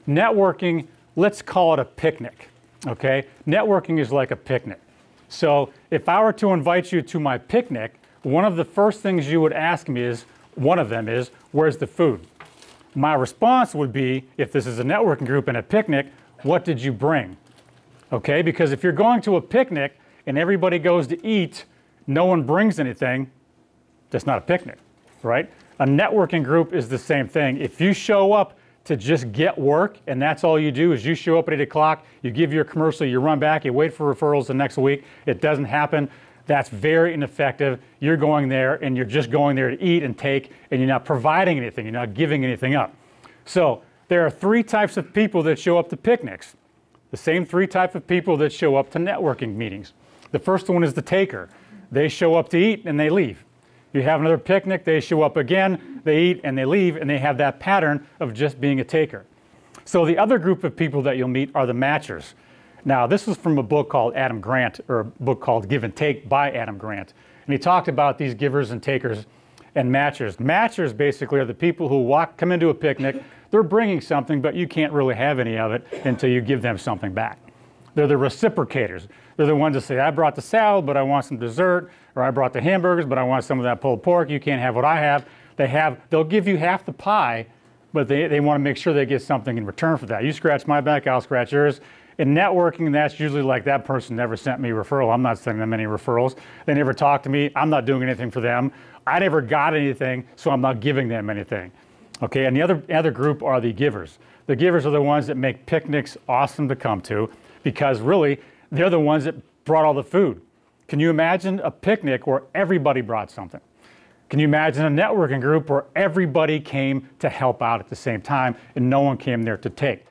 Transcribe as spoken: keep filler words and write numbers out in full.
Networking, let's call it a picnic, okay? Networking is like a picnic. So if I were to invite you to my picnic, one of the first things you would ask me is, one of them is, where's the food? My response would be, if this is a networking group and a picnic, what did you bring? Okay, because if you're going to a picnic and everybody goes to eat, no one brings anything, that's not a picnic, right? A networking group is the same thing. If you show up to just get work and that's all you do is you show up at eight o'clock, you give your commercial, you run back, you wait for referrals the next week, it doesn't happen, that's very ineffective. You're going there and you're just going there to eat and take, and you're not providing anything, you're not giving anything up. So there are three types of people that show up to picnics. The same three types of people that show up to networking meetings. The first one is the taker. They show up to eat and they leave. You have another picnic, they show up again, they eat and they leave, and they have that pattern of just being a taker. So the other group of people that you'll meet are the matchers. Now, this is from a book called Adam Grant, or a book called Give and Take by Adam Grant. And he talked about these givers and takers and matchers. Matchers basically are the people who walk, come into a picnic, they're bringing something, but you can't really have any of it until you give them something back. They're the reciprocators. They're the ones that say, I brought the salad, but I want some dessert, or I brought the hamburgers, but I want some of that pulled pork. You can't have what I have. They have, they'll give you half the pie, but they, they want to make sure they get something in return for that. You scratch my back, I'll scratch yours. In networking, that's usually like, that person never sent me a referral. I'm not sending them any referrals. They never talked to me. I'm not doing anything for them. I never got anything, so I'm not giving them anything. Okay, and the other, other group are the givers. The givers are the ones that make picnics awesome to come to, because really, they're the ones that brought all the food. Can you imagine a picnic where everybody brought something? Can you imagine a networking group where everybody came to help out at the same time and no one came there to take?